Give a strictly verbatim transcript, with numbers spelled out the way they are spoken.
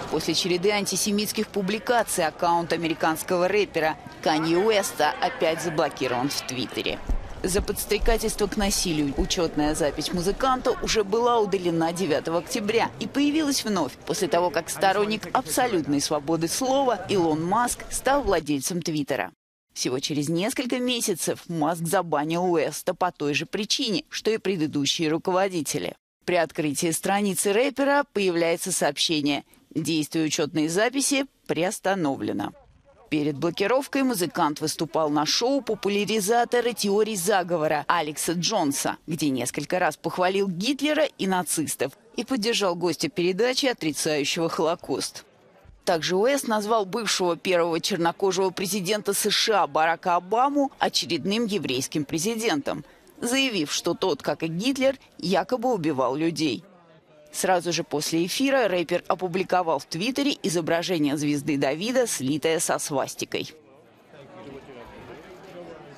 После череды антисемитских публикаций аккаунт американского рэпера Канье Уэста опять заблокирован в Твиттере. За подстрекательство к насилию учетная запись музыканта уже была удалена девятого октября и появилась вновь после того, как сторонник абсолютной свободы слова Илон Маск стал владельцем Твиттера. Всего через несколько месяцев Маск забанил Уэста по той же причине, что и предыдущие руководители. При открытии страницы рэпера появляется сообщение: действие учетной записи приостановлено. Перед блокировкой музыкант выступал на шоу популяризатора теорий заговора Алекса Джонса, где несколько раз похвалил Гитлера и нацистов и поддержал гостя передачи, отрицающего Холокост. Также Уэст назвал бывшего первого чернокожего президента США Барака Обаму очередным еврейским президентом, заявив, что тот, как и Гитлер, якобы убивал людей. Сразу же после эфира рэпер опубликовал в Твиттере изображение звезды Давида, слитое со свастикой.